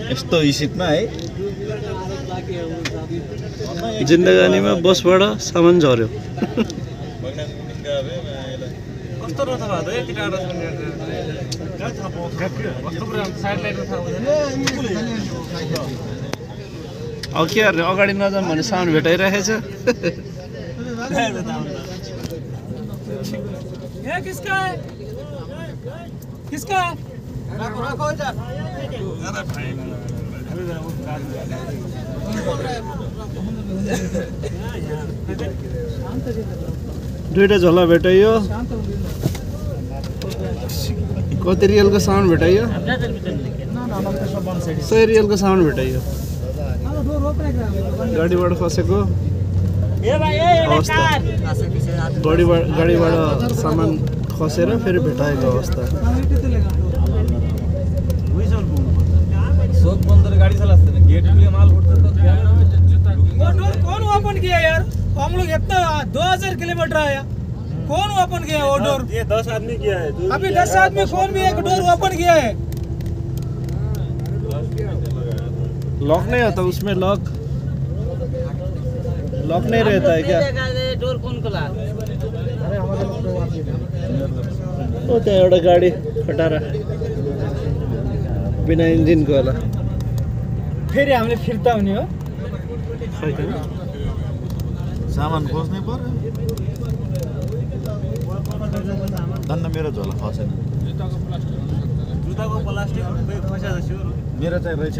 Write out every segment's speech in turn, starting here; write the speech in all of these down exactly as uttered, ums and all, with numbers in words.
यस्तो इसिपमा है जिन्दगानीमा बसबाट सामान झर्यो। कस्तो रथ भयो यति टाढा अब के गर्ने अगाडि नजाउँ भने साउन्ड भेटाइरहेछ। किसका है किसका है दुईटा झोला भेटाइयो। कति रियलको साउन्ड भेटाइयो? सय रियलको साउन्ड भेटाइयो। गाडीबाट खसेको अवस्था, गाडीबाट गाडीबाट सामान खसेर फेरि भेटाएको अवस्था। गाड़ी चलाते हैं गेट के लिए माल उठता तो कौन ओपन किया यार? हम लोग इतना दो हजार किलोमीटर आया, कौन ओपन किया वो डोर? ये दस आदमी किया है। अभी दस आदमी कौन भी एक डोर ओपन किया है? लॉक नहीं होता उसमें? लॉक लॉक नहीं रहता है क्या? डोर कौन खोला? वो तो एउटा गाडी खटारा बिना इंजिन को होला। फेरि हामीले फिर्ता हुने हो। सामान खोज्नै पर्यो। धन्न मेरो झोला खसेन। जुत्ताको प्लास्टिक खसेछ स्योर। मेरो चाहिँ रहेछ।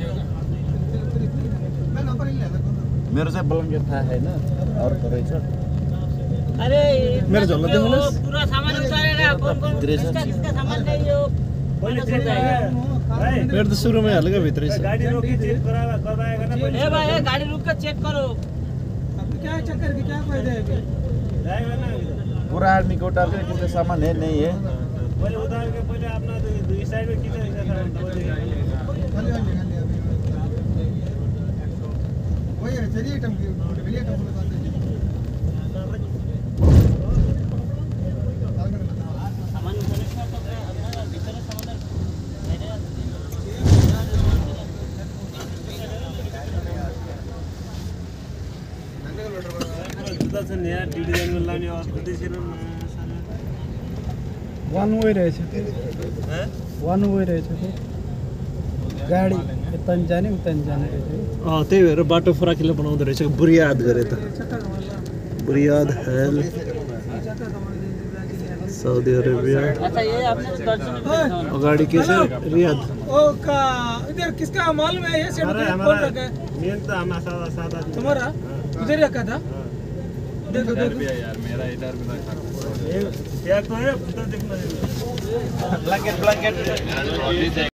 मेरो चाहिँ ब्ल्याङ्केट थाहा छैन, अर्को रहेछ। अरे मेरो झोला देख्नुस्। पूरा सामान उतारेर फोन गर्नु। किसका किसका सामान चाहिए? पहिले चेक जाएगा। मेरो तो शुरू में हल्का भीतर से गाड़ी रोकी चेक करा करवाएगा ना। ए भाई ए गाड़ी रुक कर चेक करो। अब क्या चेक करके क्या फायदा है? जाएगा ना पूरा आदमी को उतार के कुछ सामान है नहीं है। पहले उतार के पहले अपना दो साइड में खींचा ऐसा था। वही है चलिए टम की चलिए टम की बात है। वन वे रहेछ वन वे रहेछ गाडी यता जाने उता जाने रहेछ। अँ त्यही भएर बाटो फराकिलो बनाउँदो रहेछ। बुरियाद गरे त बुरियाद हेल साउदी अरेबिया। अगाडि के छ? रियाद। ओ का इधर किसका मालूम है? ये सेट कौन रखा है? मेन तो हमारा सादा सादा तुम्हारा इधर रखा था। देखो देखो यार मेरा इधर भी रखा है। क्या तो है देखना। Blanket blanket